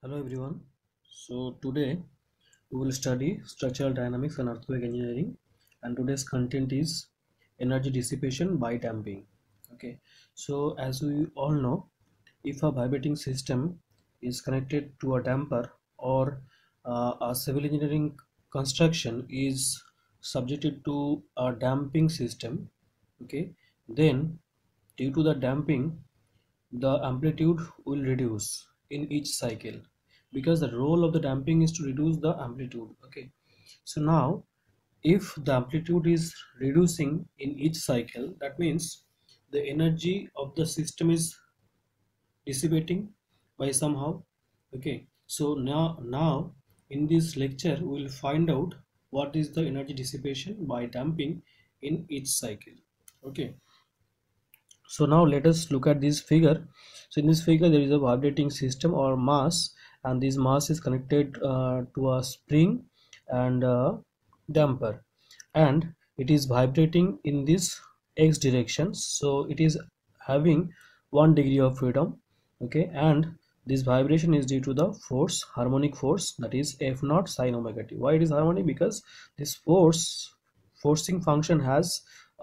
Hello everyone. So today we will study structural dynamics and earthquake engineering, and today's content is energy dissipation by damping. Okay. So as we all know, if a vibrating system is connected to a damper or a civil engineering construction is subjected to a damping system, okay, then due to the damping the amplitude will reduce in each cycle because the role of the damping is to reduce the amplitude. Okay, so now if the amplitude is reducing in each cycle, that means the energy of the system is dissipating by somehow. Okay, so now in this lecture we will find out what is the energy dissipation by damping in each cycle. Okay, so now let us look at this figure. So in this figure there is a vibrating system or mass, and this mass is connected to a spring and damper, and it is vibrating in this x direction, so it is having 1 degree of freedom. Okay, and this vibration is due to the force, harmonic force, that is F naught sine omega t. Why it is harmonic? Because this forcing function has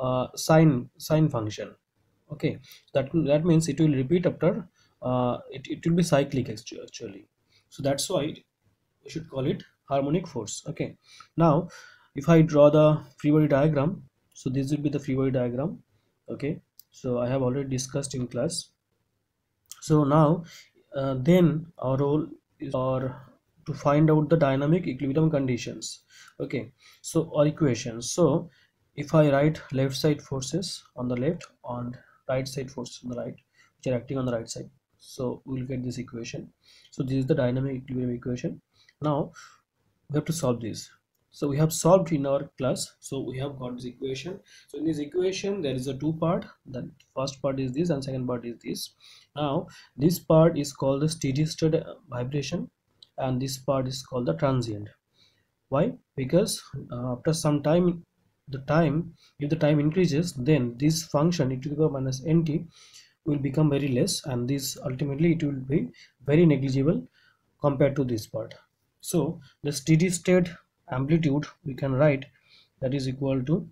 sine function. Okay, that means it will repeat after it will be cyclic actually. So that's why we should call it harmonic force. Okay, now if I draw the free body diagram, so this will be the free body diagram. Okay, so I have already discussed in class. So now then our role is or to find out the dynamic equilibrium conditions. Okay, so our equations. So if I write left side forces on the left and right side forces on the right, which are acting on the right side, so we will get this equation. So this is the dynamic equilibrium equation. Now we have to solve this. So we have solved in our class, so we have got this equation. So in this equation there is a two part. The first part is this and second part is this. Now this part is called the steady state vibration, and this part is called the transient. Why? Because after some time, if the time increases, then this function e to the power minus nt will become very less, and this ultimately it will be very negligible compared to this part. So the steady state amplitude we can write, that is equal to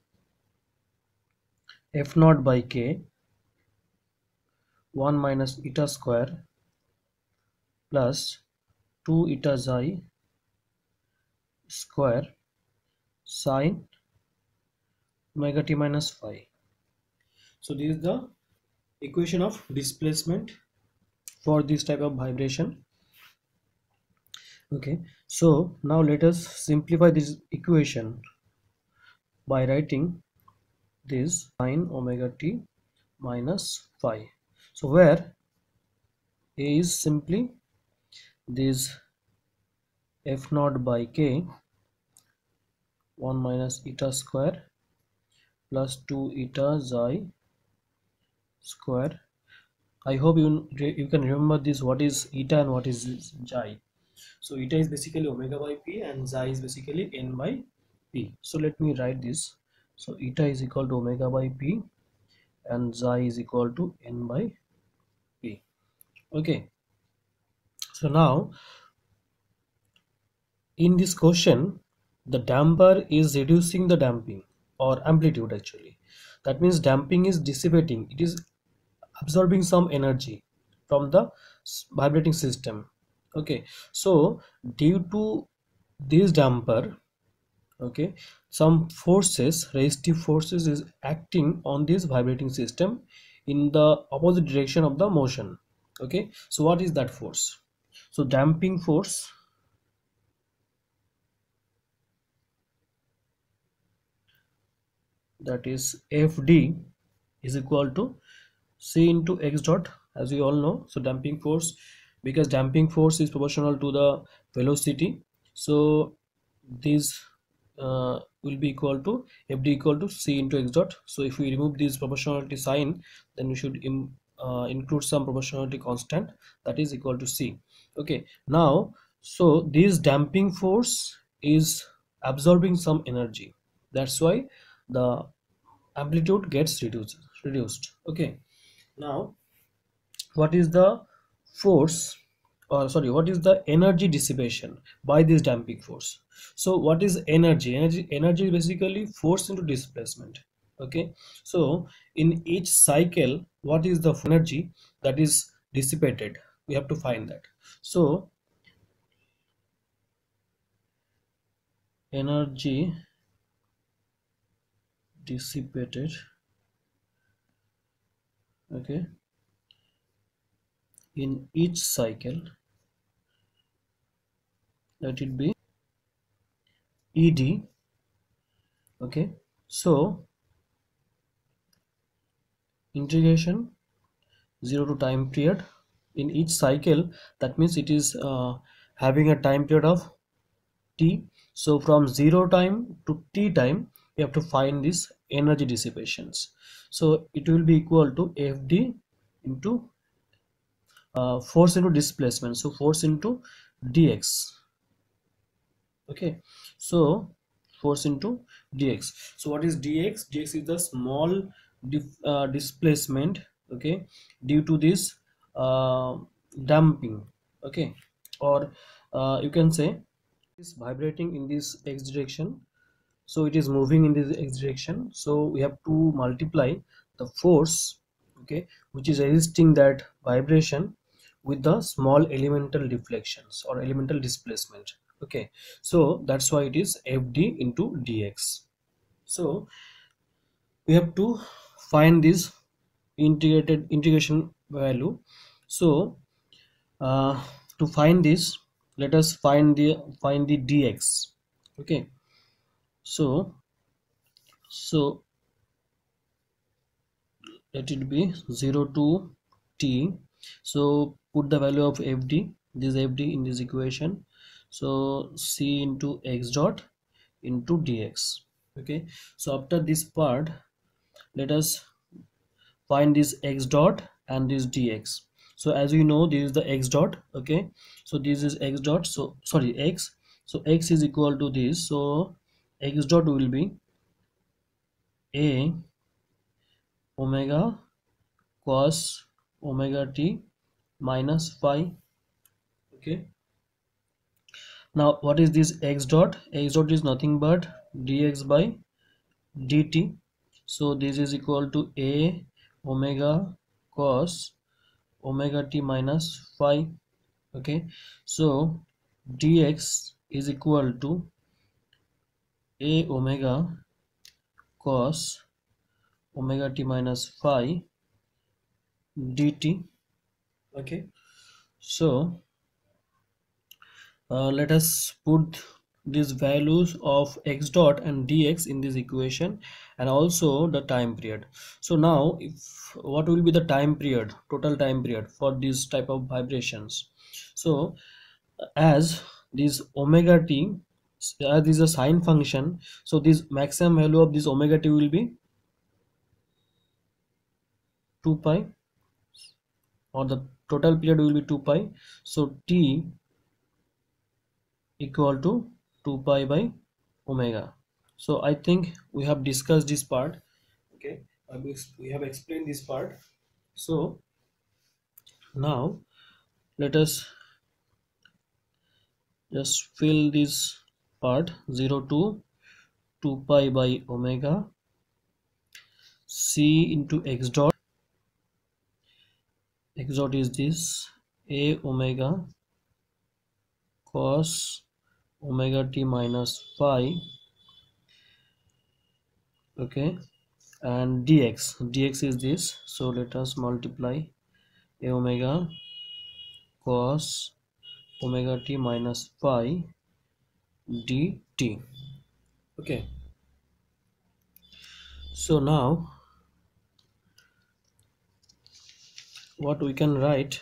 f naught by k 1 minus eta square plus 2 eta xi square sine omega t minus phi. So this is the equation of displacement for this type of vibration. Okay, so now let us simplify this equation by writing this sine omega t minus phi. So where a is simply this f naught by k 1 minus eta square plus 2 eta xi square. I hope you can remember this, what is eta and what is xi. So eta is basically omega by p and xi is basically n by p. So let me write this. So eta is equal to omega by p and xi is equal to n by p. Okay, so now in this question the damper is reducing the damping or amplitude actually. That means damping is dissipating, it is absorbing some energy from the vibrating system. Okay, so due to this damper, okay, some forces, resistive forces is acting on this vibrating system in the opposite direction of the motion. Okay, so what is that force? So damping force, that is Fd, is equal to c into x dot, as we all know. So damping force, because damping force is proportional to the velocity, so this will be equal to Fd equal to c into x dot. So if we remove this proportionality sign, then we should include some proportionality constant, that is equal to c. Okay, now so this damping force is absorbing some energy, that's why the amplitude gets reduced. Okay, now what is the force or sorry, what is the energy dissipation by this damping force? So what is energy? Energy is basically force into displacement. Okay, so in each cycle, what is the energy that is dissipated? We have to find that. So energy dissipated, okay, in each cycle, let it be ed. Okay, so integration 0 to time period in each cycle, that means it is having a time period of t. So from 0 time to t time, we have to find this energy dissipations. So it will be equal to fd into force into displacement, so force into dx. Okay, so force into dx. So what is dx? Dx is the small displacement, okay, due to this uh, damping. Okay, or you can say is vibrating in this x direction, so it is moving in this x direction, so we have to multiply the force, okay, which is resisting that vibration with the small elemental deflections or elemental displacement. Okay, so that's why it is fd into dx. So we have to find this integration value. So uh, to find this, let us find the dx. Okay, so let it be 0 to t. So put the value of fd, this fd in this equation, so c into x dot into dx. Okay, so after this part, let us find this x dot and this dx. So as we know, this is the x dot. Okay, so this is x dot, so sorry, x, so x is equal to this, so x dot will be a omega cos omega t minus phi. Okay, now what is this x dot? X dot is nothing but dx by dt. So this is equal to a omega cos omega t minus phi. Okay, so dx is equal to a omega cos omega t minus phi dt. Okay, so let us put these values of x dot and dx in this equation, and also the time period. So now, if what will be the time period, total time period for this type of vibrations? So as this omega t, as this is a sine function, so this maximum value of this omega t will be 2 pi, or the total period will be 2 pi. So t equal to 2 pi by omega. So I think we have discussed this part. Okay, we have explained this part. So now let us just fill this part. 0 to 2 pi by omega c into x dot. X dot is this a omega cos omega t minus phi. Okay, and dx is this, so let us multiply a omega cos omega t minus phi dt. Okay, so now what we can write,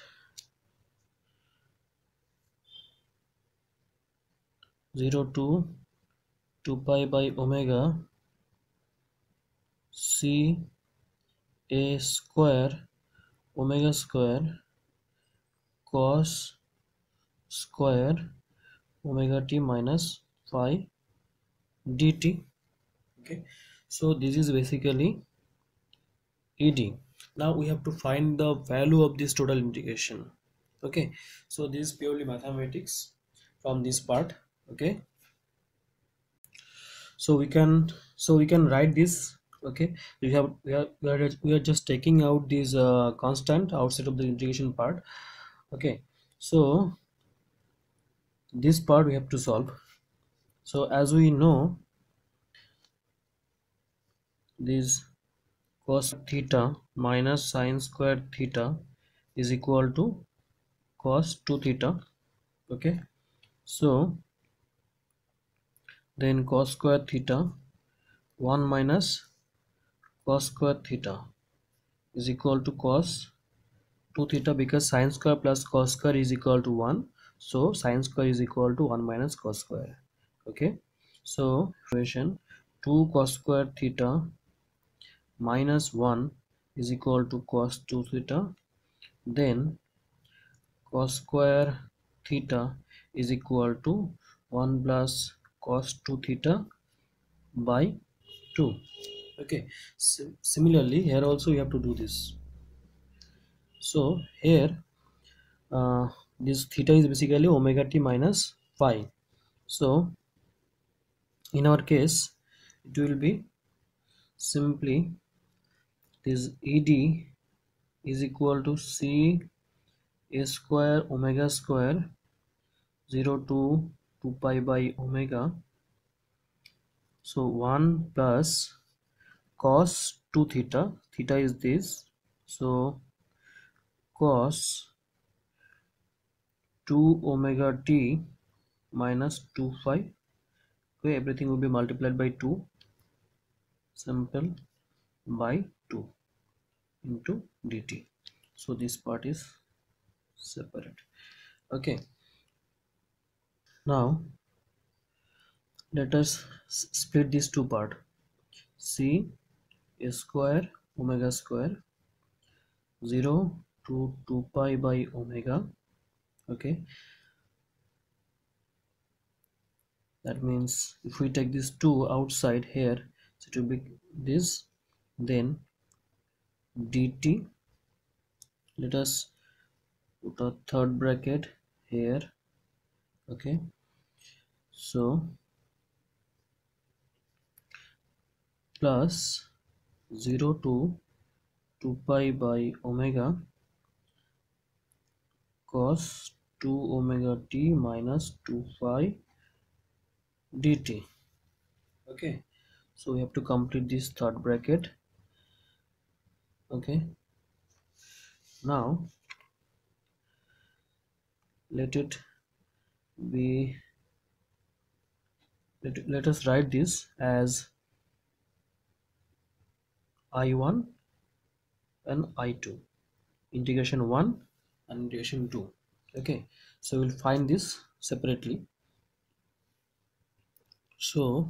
0 to 2 pi by omega c a square omega square cos square omega t minus phi dt. Okay, so this is basically ed. Now we have to find the value of this total integration. Okay, so this is purely mathematics from this part. Okay, so we can write this. Okay, we are just taking out this constant outside of the integration part. Okay, so this part we have to solve. So as we know, this cos theta minus sine square theta is equal to cos 2 theta. Okay, so then cos square theta 1 minus cos square theta is equal to cos 2 theta, because sine square plus cos square is equal to 1, so sine square is equal to 1 minus cos square. Okay, so equation 2 cos square theta minus 1 is equal to cos 2 theta, then cos square theta is equal to 1 plus cos 2 theta by 2. Okay, similarly here also you have to do this. So here this theta is basically omega t minus phi. So in our case it will be simply this ed is equal to c a square omega square 0 to 2 pi by omega. So 1 plus cos 2 theta, theta is this, so cos 2 omega t minus 2 phi. Okay, everything will be multiplied by 2, simple, by 2 into dt. So this part is separate. Okay, now let us split these two part. C a square omega square 0 to 2 pi by omega. Okay, that means if we take this 2 outside here, so it will be this, then dt. Let us put a third bracket here. Okay, so plus 0 to 2 pi by omega cos 2 omega t minus 2 phi dt. Okay, so we have to complete this third bracket. Okay, now let it be, let us write this as I1 and I2, integration 1 and integration 2. Okay, so we'll find this separately. So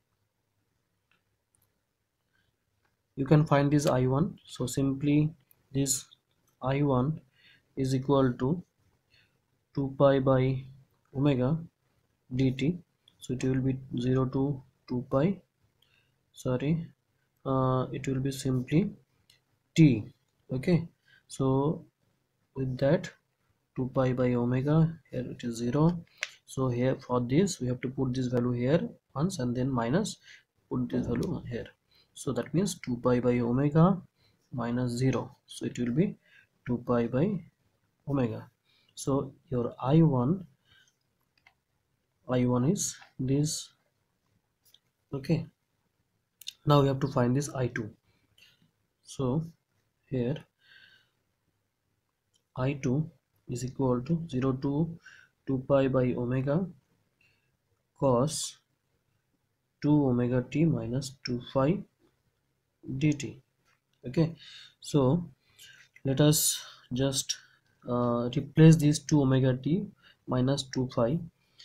you can find this I1, so simply this I1 is equal to 2 pi by omega dt. So it will be 0 to 2 pi, sorry, it will be simply t. Okay, so with that 2 pi by omega, here it is 0, so here for this we have to put this value here once and then minus, put this value here, so that means 2 pi by omega minus 0, so it will be 2 pi by omega. So your I1 is this. Okay, now we have to find this I2. So here I2 is equal to 0 to 2 pi by omega cos 2 omega t minus 2 phi dt. Okay, so let us just replace this 2 omega t minus 2 phi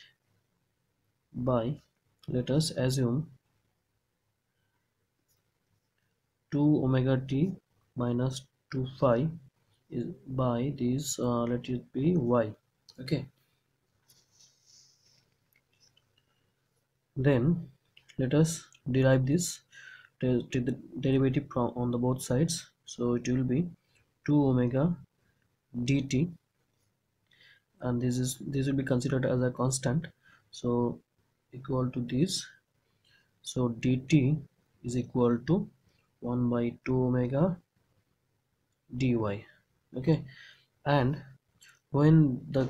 by, let us assume 2 omega t minus 2 phi is by this, let it be y. Okay, then let us derive this, take the derivative from on the both sides, so it will be 2 omega dt and this will be considered as a constant, so equal to this. So dt is equal to 1 by 2 omega dy. Okay, and when the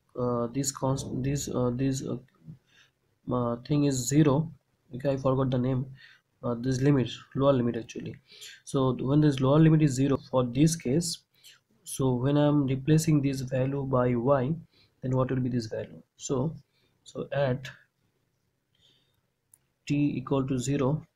this thing is 0, okay, I forgot the name, this limit, lower limit actually. So when this lower limit is 0 for this case, so when I'm replacing this value by y, then what will be this value? So at t equal to 0,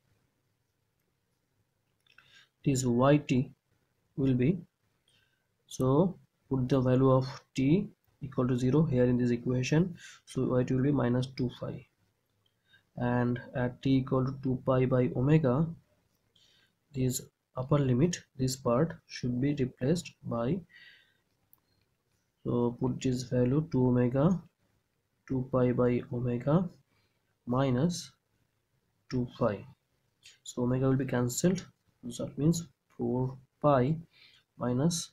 this yt will be, so put the value of t equal to 0 here in this equation, so it will be minus 2 pi, and at t equal to 2 pi by omega, this upper limit, this part should be replaced by, so put this value 2 omega 2 pi by omega minus 2 pi, so omega will be cancelled, so that means 4 pi minus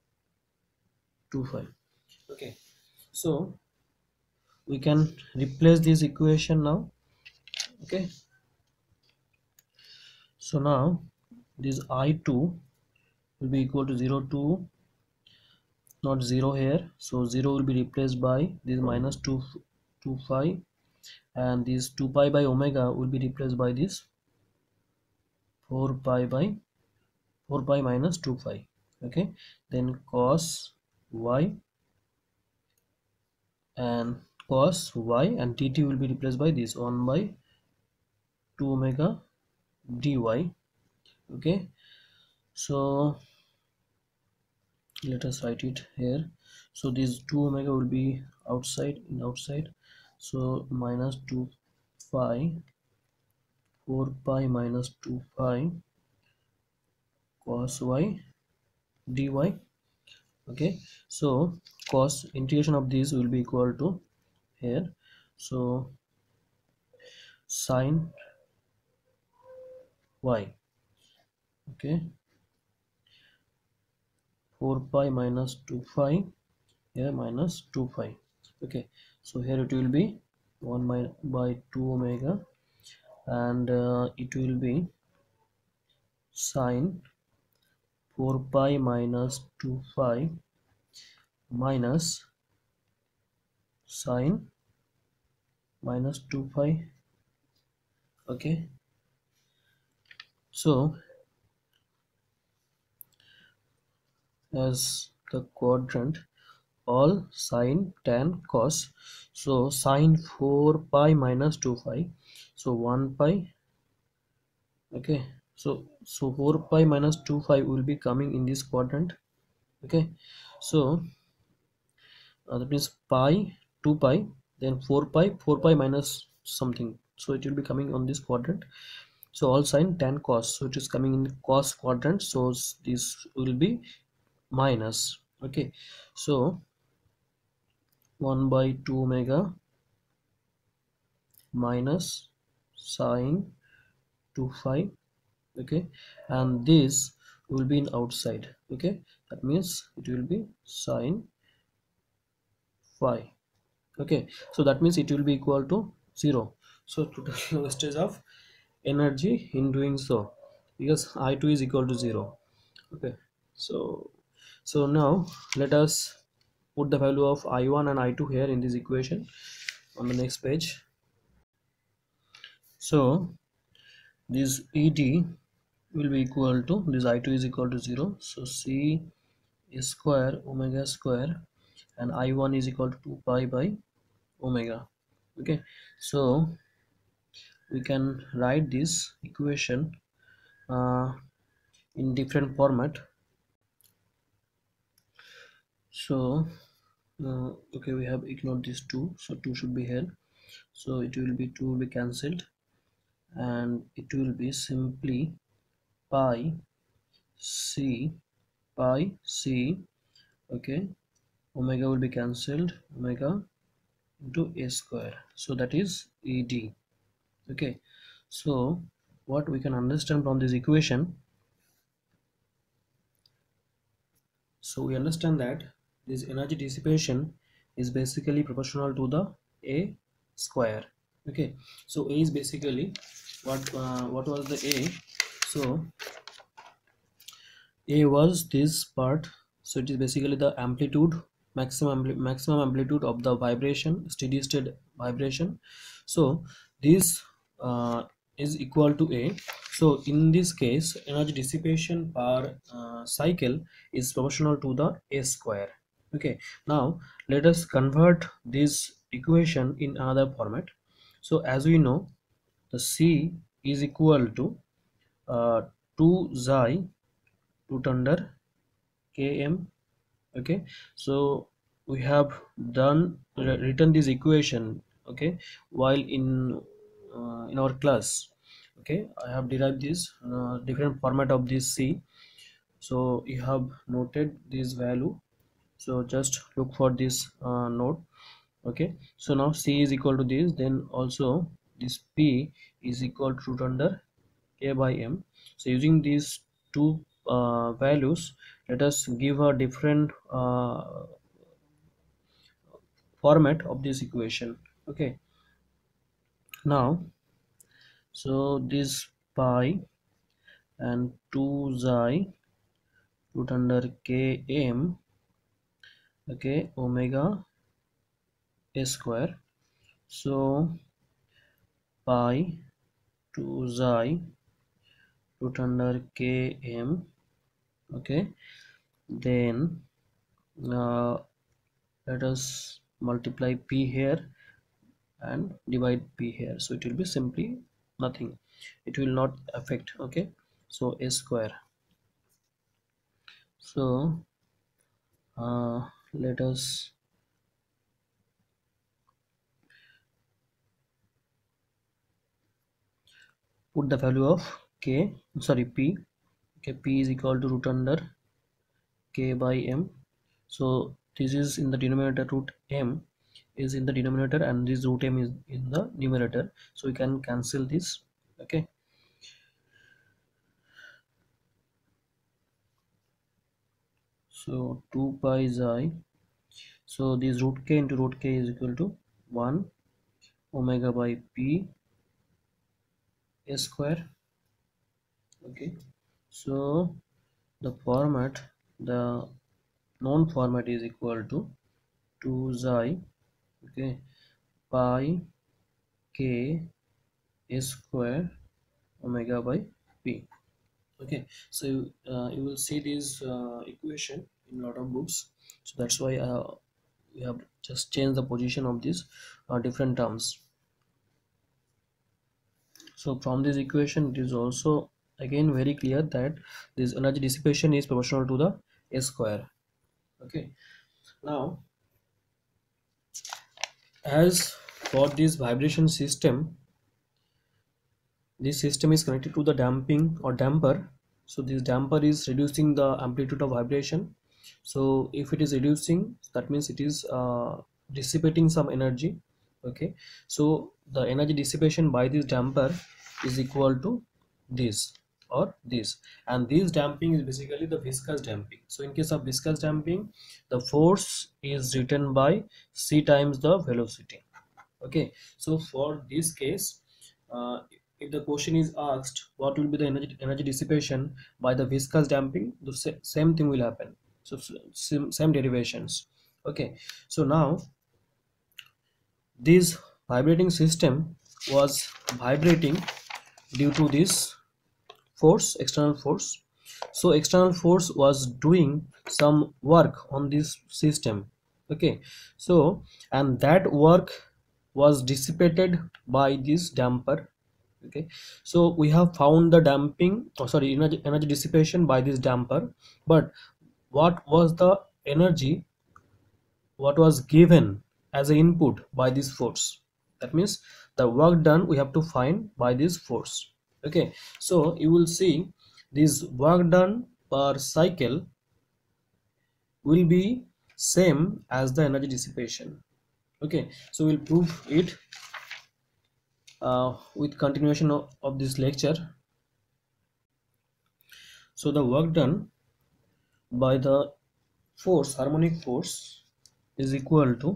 2 pi. Okay, so we can replace this equation now. Okay, so now this I2 will be equal to 0 to, not 0 here, so 0 will be replaced by this minus 2 pi, and this 2 pi by omega will be replaced by this 4 pi by 4 pi minus 2 pi. Okay, then cos y and and dt will be replaced by this 1 by 2 omega dy. Okay, so let us write it here. So this 2 omega will be outside, so minus 2 pi 4 pi minus 2 pi cos y dy. Okay, so cos integration of this will be equal to here, so sin y, okay, 4 pi minus 2 pi here minus 2 pi. Okay, so here it will be 1 by 2 omega, and it will be sin 4 pi minus 2 pi minus sin minus 2 pi. Okay, so as the quadrant, all sin tan cos, so sin 4 pi minus 2 pi, so 1 pi. Okay, so 4 pi minus 2 pi will be coming in this quadrant. Okay, so that means pi 2 pi, then 4 pi minus something, so it will be coming on this quadrant. So all sin tan cos, so it is coming in cos quadrant, so this will be minus. Okay, so 1 by 2 omega minus sin 2 phi. Okay, and this will be in outside. Okay, that means it will be sin phi. Okay, so that means it will be equal to 0. So total wastage of energy in doing so, because I2 is equal to 0. Okay, so now let us put the value of I1 and I2 here in this equation on the next page. So this ED will be equal to, this I2 is equal to 0, so C square omega square, and I1 is equal to 2 pi by omega. Okay, so we can write this equation in different format. So okay, we have ignored this 2, so 2 should be here, so it will be 2 will be cancelled, and it will be simply pi c okay, omega will be cancelled, omega into a square, so that is ED. Okay, so what we can understand from this equation, so we understand that this energy dissipation is basically proportional to the A square. Okay, so A is basically what was the A? So A was this part, so it is basically the amplitude, maximum amplitude of the vibration, steady state vibration. So this is equal to A. So in this case, energy dissipation per cycle is proportional to the A square. Okay, now let us convert this equation in another format. So as we know, the C is equal to 2 xi root under km. Okay, so we have written this equation, okay, while in our class. Okay, I have derived this different format of this C, so you have noted this value, so just look for this note. Okay, so now C is equal to this, then also this P is equal to root under k by m. So using these two values, let us give a different format of this equation. Okay, now so this pi and 2 xi root under km, okay, omega a square. So pi 2 xi root under km. Okay, then uh, let us multiply p here and divide p here, so it will be simply nothing, it will not affect. Okay, so a square. So let us put the value of k, sorry, p. Okay, p is equal to root under k by m. So this is in the denominator, root m is in the denominator and this root m is in the numerator, so we can cancel this. Okay, so 2 pi xi, so this root k into root k is equal to 1 omega by p a square. Okay, so the format, the known format is equal to 2 xi, okay, pi k a square omega by p. Okay, so you will see this equation in a lot of books, so that's why we have just changed the position of these different terms. So from this equation, it is also again very clear that this energy dissipation is proportional to the a square. Okay, now as for this vibration system, this system is connected to the damping or damper. So this damper is reducing the amplitude of vibration. So if it is reducing, that means it is dissipating some energy. Okay, so the energy dissipation by this damper is equal to this or this, and this damping is basically the viscous damping. So in case of viscous damping, the force is written by c times the velocity. Okay, so for this case, uh, if the question is asked what will be the energy dissipation by the viscous damping, the same thing will happen. So same derivations. Okay, so now this vibrating system was vibrating due to this force, external force. So external force was doing some work on this system. Okay, so and that work was dissipated by this damper. Okay, so we have found the damping, oh sorry, energy dissipation by this damper, but what was the energy, what was given as an input by this force? That means the work done we have to find by this force. Okay, so you will see this work done per cycle will be same as the energy dissipation. Okay, so we'll prove it with continuation of this lecture. So the work done by the force, harmonic force, is equal to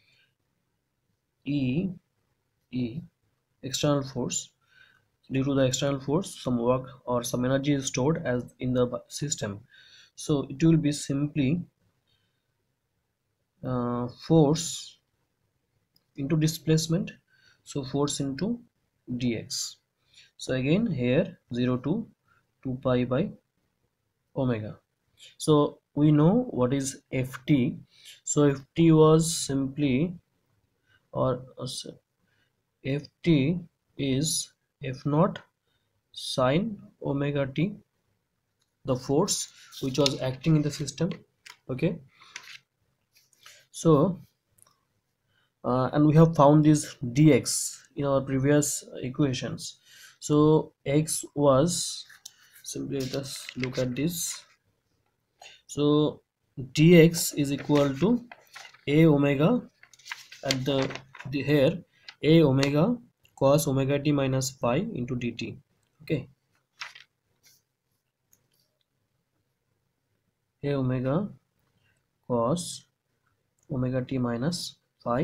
E E external force. Due to the external force, some work or some energy is stored as in the system, so it will be simply force into displacement, so force into dx. So again here 0 to 2 pi by omega. So we know what is ft. So ft was simply, or ft is f naught sine omega t, the force which was acting in the system. Okay, so and we have found this dx in our previous equations. So x was simply, let us look at this. So dx is equal to a omega at the here a omega cos omega t minus pi into dt. Okay, a omega cos omega t minus phi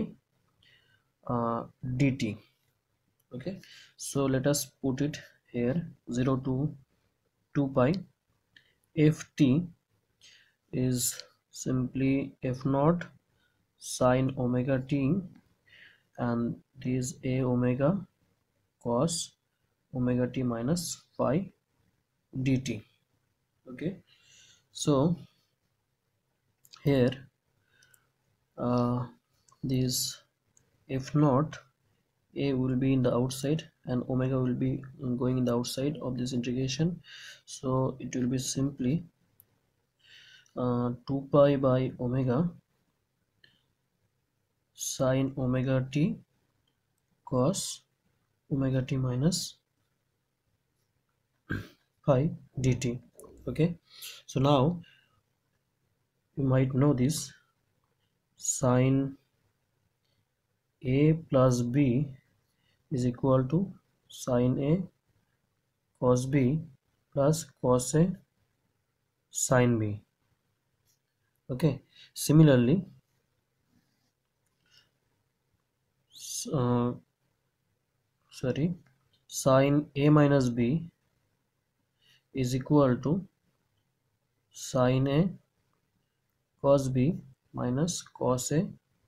dt. Okay, so let us put it here 0 to 2 pi. Ft is simply f naught sine omega t, and this a omega cos omega t minus phi dt. Okay, so here this f naught, a will be in the outside and omega will be going in the outside of this integration, so it will be simply 2 pi by omega sine omega t cos omega t minus phi dt. Okay, so now you might know this sine a plus b is equal to sine a cos b plus cos a sine b. Okay, similarly uh, sorry, sine a minus b is equal to sine a cos b minus cos a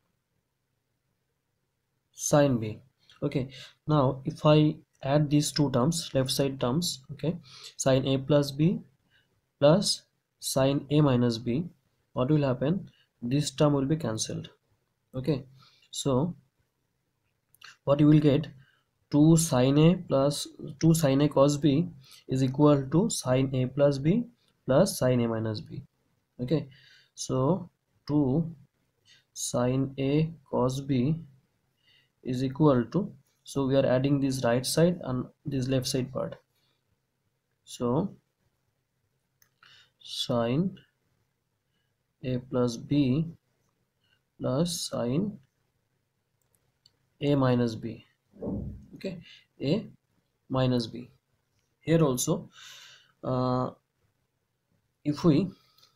sine b. Okay, now if I add these two terms, left side terms, okay, sine a plus b plus sine a minus b, what will happen? This term will be cancelled. Okay, so what you will get, 2 sine a plus 2 sine a cos b is equal to sine a plus b plus sine a minus b. Okay, so 2 sine a cos b is equal to, so we are adding this right side and this left side part, so sine a plus b plus sine a minus b. Okay, a minus b. Here also if we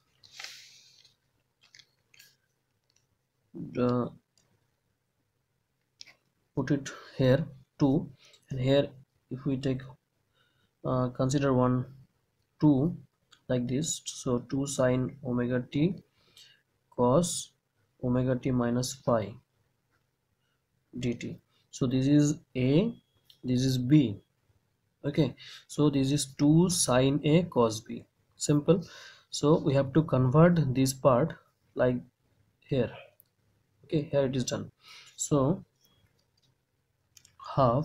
put it here 2, and here if we take consider 1 2 like this, so 2 sine omega t cos omega t minus phi dt. So this is a, this is b. Okay, so this is 2 sine a cos b, simple. So we have to convert this part like here. Okay, here it is done. So half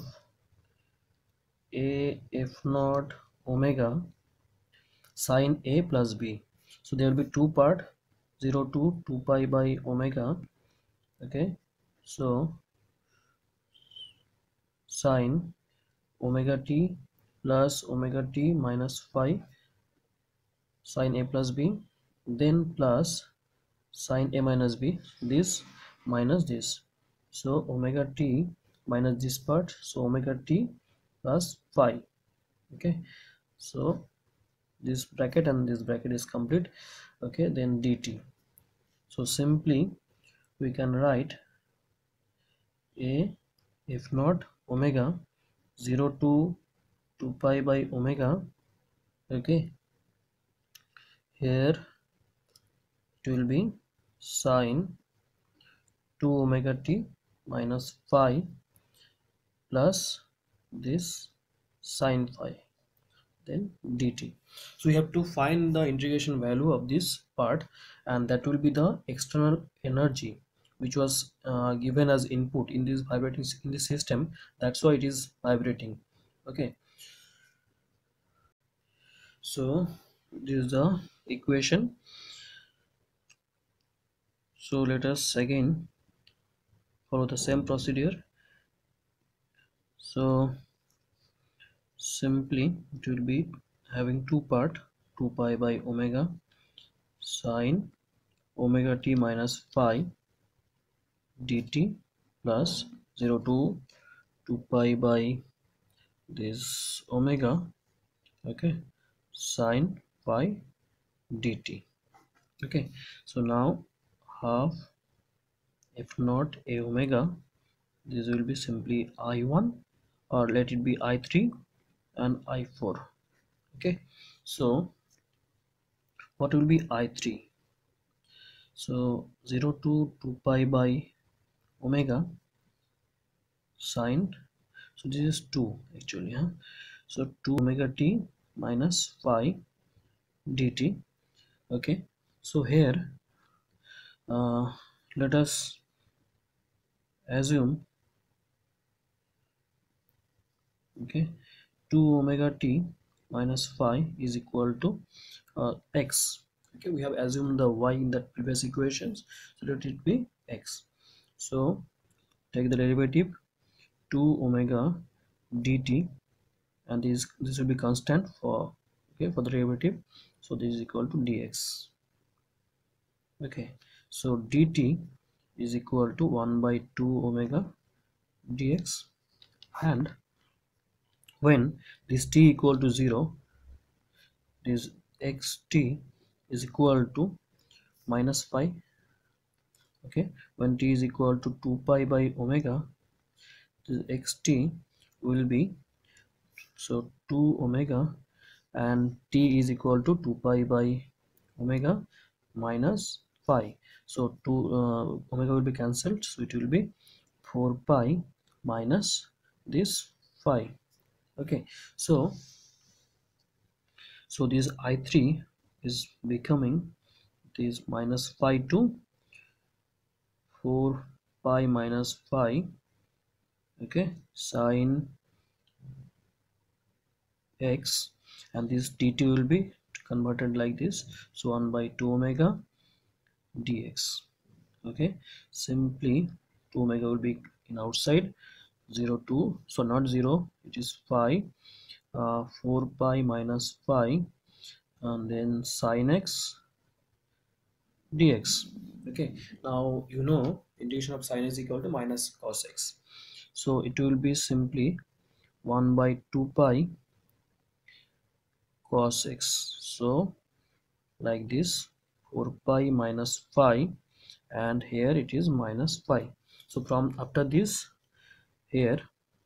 a f naught omega sine a plus b, so there will be two part, 0 to 2 pi by omega. Okay, so sine omega t plus omega t minus phi sine a plus b, then plus sine a minus b, this minus this, so omega t minus this part, so omega t plus phi. Okay, so this bracket and this bracket is complete. Okay, then dt. So simply we can write a f naught omega 0 to 2 pi by omega. Okay, here it will be sine 2 omega t minus phi plus this sine phi, then dt. So we have to find the integration value of this part, and that will be the external energy which was given as input in this vibrating in this system. That's why it is vibrating. Okay, so this is the equation. So let us again follow the same procedure. So simply it will be having two part, 2 pi by omega sine omega t minus phi dt plus 0 to 2 pi by this omega, okay, sine phi dt. Okay, so now half f naught a omega, this will be simply I1, or let it be I3 and I4. Okay, so what will be I3? So 0 to 2 pi by omega sine, so this is 2 actually, huh? So 2 omega t minus phi dt. Okay, so here let us assume, okay, 2 omega t minus phi is equal to x. Okay, we have assumed the y in that previous equations, so let it be x. So take the derivative 2 omega dt, and this will be constant for, okay, for the derivative, so this is equal to dx. Okay, so dt is equal to 1 by 2 omega dx, and when this t equal to 0, this xt is equal to minus pi. Okay, when t is equal to 2 pi by omega, this xt will be, so 2 omega, and t is equal to 2 pi by omega minus phi, so 2 omega will be cancelled, so it will be 4 pi minus this phi. Okay, so this I3 is becoming this minus phi to 4 pi minus phi, okay, sine x, and this dt will be converted like this, so 1 by 2 omega dx. Okay, simply 2 omega will be in outside, 0 to, so not 0, it is phi, 4 pi minus phi, and then sine x dx. Okay, now you know integration of sine is equal to minus cos x, so it will be simply 1 by 2 pi cos x, so like this, 4 pi minus phi, and here it is minus phi. So from after this, here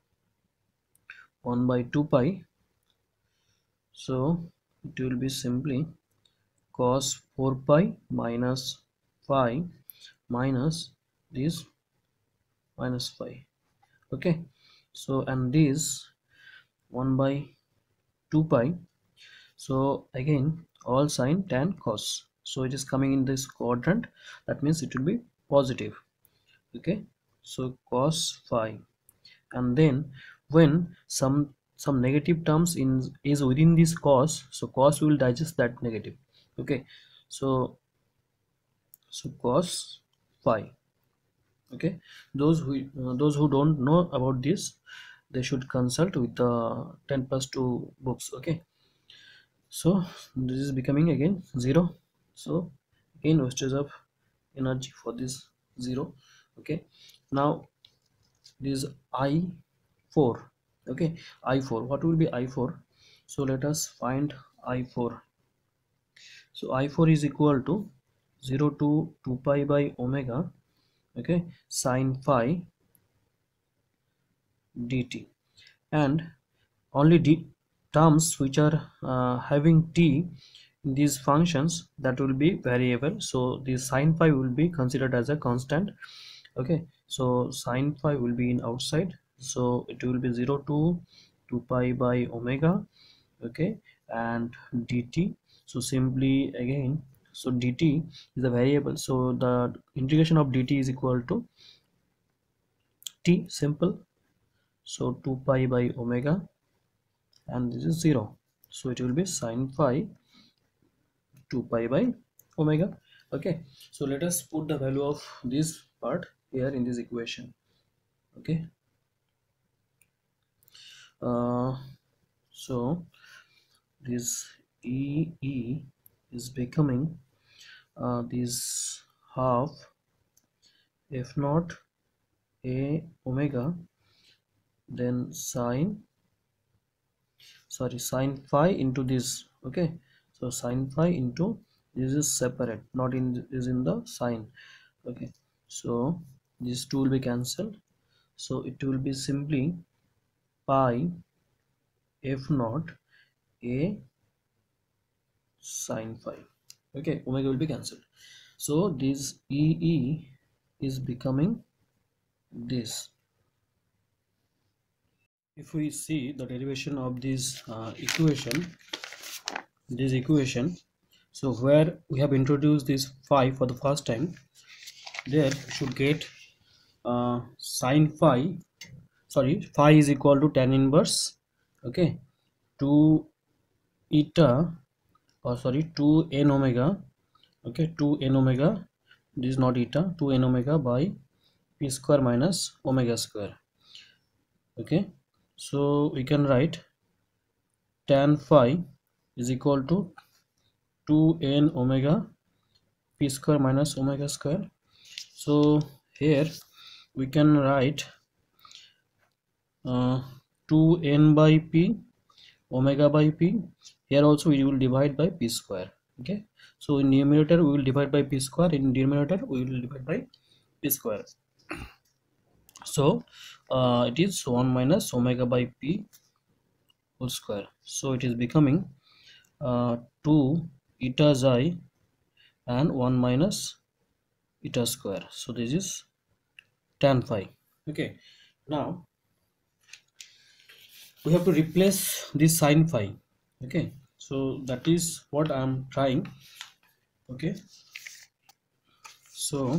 1 by 2 pi, so it will be simply cos 4 pi minus phi minus this minus phi. Okay, so and this 1 by 2 pi, so again all sine tan cos, so it is coming in this quadrant, that means it will be positive. Okay, so cos phi, and then when some negative terms in is within this cos, so cos will digest that negative. Okay, so cos phi. Okay, those who don't know about this, they should consult with the 10+2 books. Okay, so this is becoming again 0, so again wastage of energy for this 0. Okay, now this I4. Okay, I4, what will be I4? So let us find I4. So I4 is equal to 0 to 2 pi by omega, okay, sine phi dt, and only terms which are having t in these functions, that will be variable, so the sine phi will be considered as a constant. Okay, so sine phi will be in outside, so it will be 0 to 2 pi by omega. Okay, and dt, so simply again, so dt is a variable, so the integration of dt is equal to t, simple, so 2 pi by omega, and this is 0, so it will be sine phi 2 pi by omega. Okay, so let us put the value of this part here in this equation. Okay, uh, so this e is becoming this half f naught a omega, then sine phi into this. Okay, so sine phi into this is separate, not in, is in the sine. Okay, so these two will be cancelled, so it will be simply pi f naught a sine phi. Okay, omega will be cancelled, so this e is becoming this. If we see the derivation of this equation, so where we have introduced this phi for the first time, there we should get sine phi, sorry, phi is equal to tan inverse, okay, 2 eta, or sorry, 2 n omega, okay, 2 n omega, this is not eta, 2 n omega by p square minus omega square. Okay, so we can write tan phi is equal to 2 n omega p square minus omega square. So here we can write 2n by p omega by p. Here also we will divide by p square. Okay, so in numerator we will divide by p square, in denominator we will divide by p square. So it is 1 minus omega by p whole square, so it is becoming 2 eta xi and 1 minus eta square, so this is tan phi. Okay, now we have to replace this sine phi. Okay, so that is what I am trying. Okay, so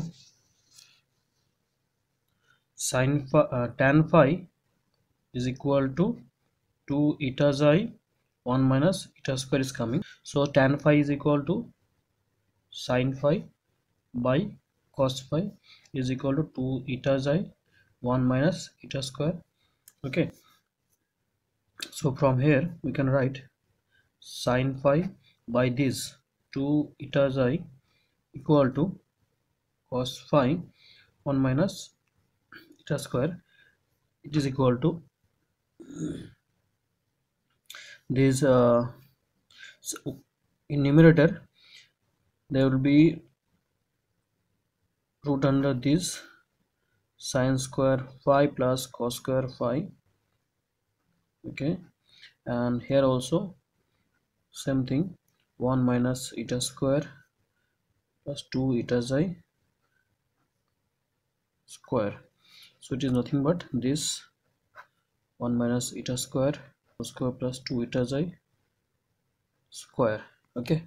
tan phi is equal to 2 eta xi, 1 minus eta square is coming, so tan phi is equal to sine phi by cos phi is equal to 2 eta xi 1 minus eta square. Okay, so from here we can write sine phi by this 2 eta xi equal to cos phi 1 minus eta square, it is equal to this so in numerator there will be root under this sine square phi plus cos square phi. Okay, and here also same thing, 1 minus eta square plus 2 eta xi square, so it is nothing but this 1 minus eta square plus 2 eta xi square. Okay,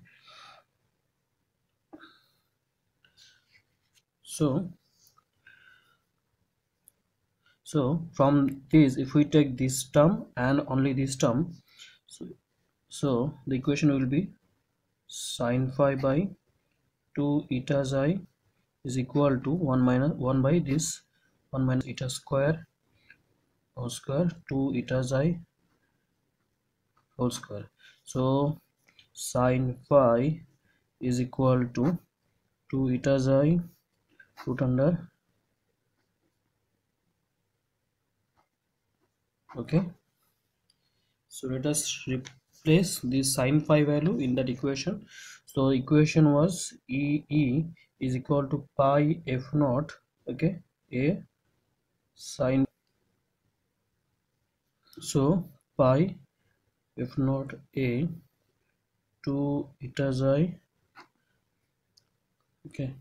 so from this, if we take this term and only this term, so the equation will be sine phi by 2 eta xi is equal to 1 minus 1 by this 1 minus eta square whole square 2 eta xi whole square, so sine phi is equal to 2 eta xi root under. Okay, so let us replace this sine phi value in that equation. So equation was e is equal to pi f naught okay, A sine. So pi F naught A to eta xi, okay.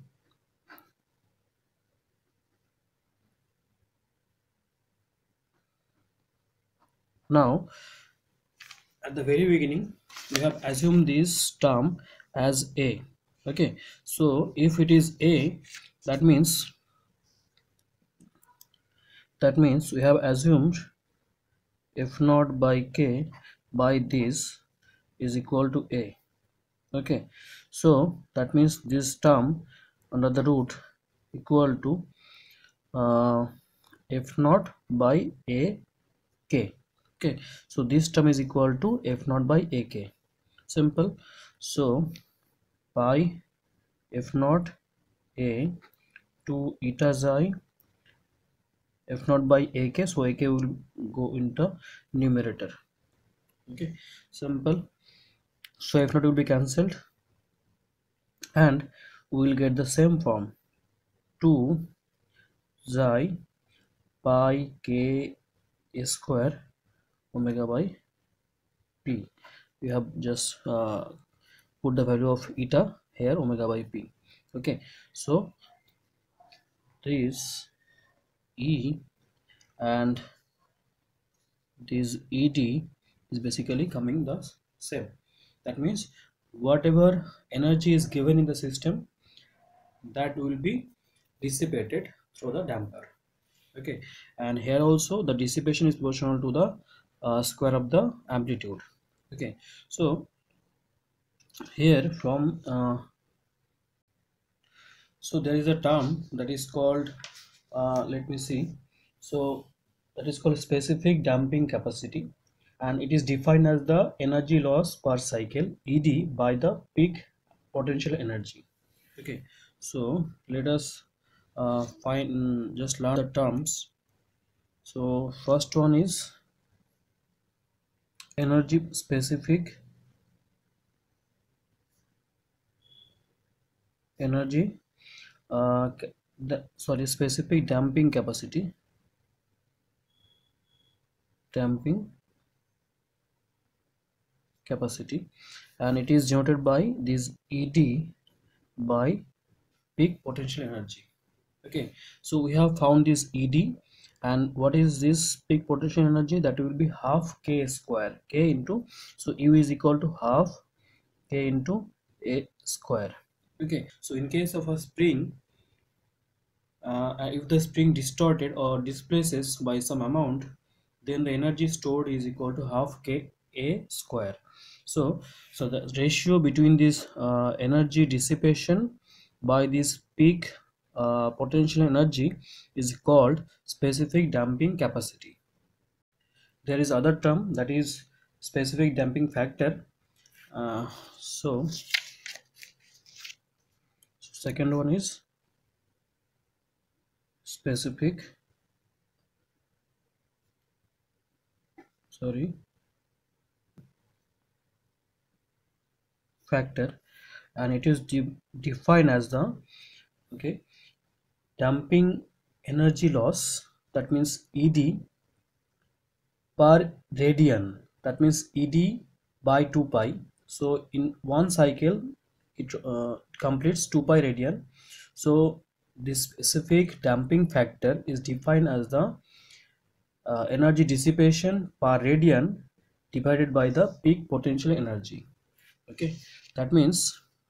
Now at the very beginning we have assumed this term as A, okay. So if it is A, that means we have assumed F naught by K by this is equal to A, okay. So that means this term under the root equal to uh, F naught by A K, okay. So this term is equal to F naught by A K, simple. So pi F naught A to eta xi F naught by AK, so AK will go into numerator, okay, simple. So F naught will be cancelled and we will get the same form 2 xi pi k square omega by p. We have just put the value of eta here, omega by p, okay. So this E and this ed is basically coming the same. That means whatever energy is given in the system, that will be dissipated through the damper, okay. And here also the dissipation is proportional to the square of the amplitude, okay. So here from so there is a term that is called let me see, so that is called specific damping capacity, and it is defined as the energy loss per cycle ed by the peak potential energy, okay. So let us find just learn the terms. So first one is energy specific, energy sorry, specific damping capacity, damping capacity, and it is denoted by this ed by peak potential energy, okay. So we have found this ed, and what is this peak potential energy? That will be half k square, k into, so u is equal to half k into a square, okay. So in case of a spring, if the spring distorted or displaces by some amount, then the energy stored is equal to half k a square. So the ratio between this energy dissipation by this peak potential energy is called specific damping capacity. There is other term, that is specific damping factor. So second one is specific, sorry, factor, and it is defined as the, okay, damping energy loss, that means ed per radian, that means ed by 2 pi. So in one cycle it completes 2 pi radian. So this specific damping factor is defined as the energy dissipation per radian divided by the peak potential energy, okay. That means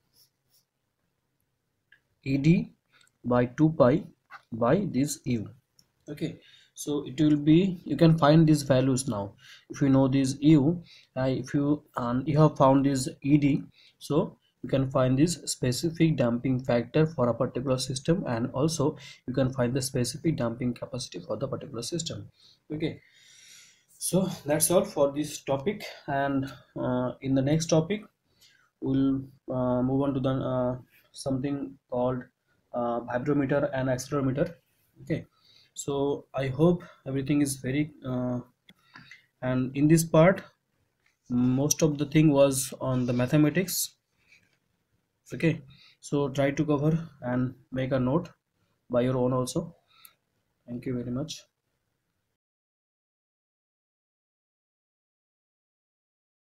ed by 2 pi by this u, okay. So it will be, you can find these values now if you know this u, if you you have found this ed, so you can find this specific damping factor for a particular system, and also you can find the specific damping capacity for the particular system, okay. So that's all for this topic, and in the next topic we'll move on to the something called vibrometer and accelerometer, okay. So I hope everything is very and in this part most of the thing was on the mathematics, okay. So try to cover and make a note by your own also. Thank you very much.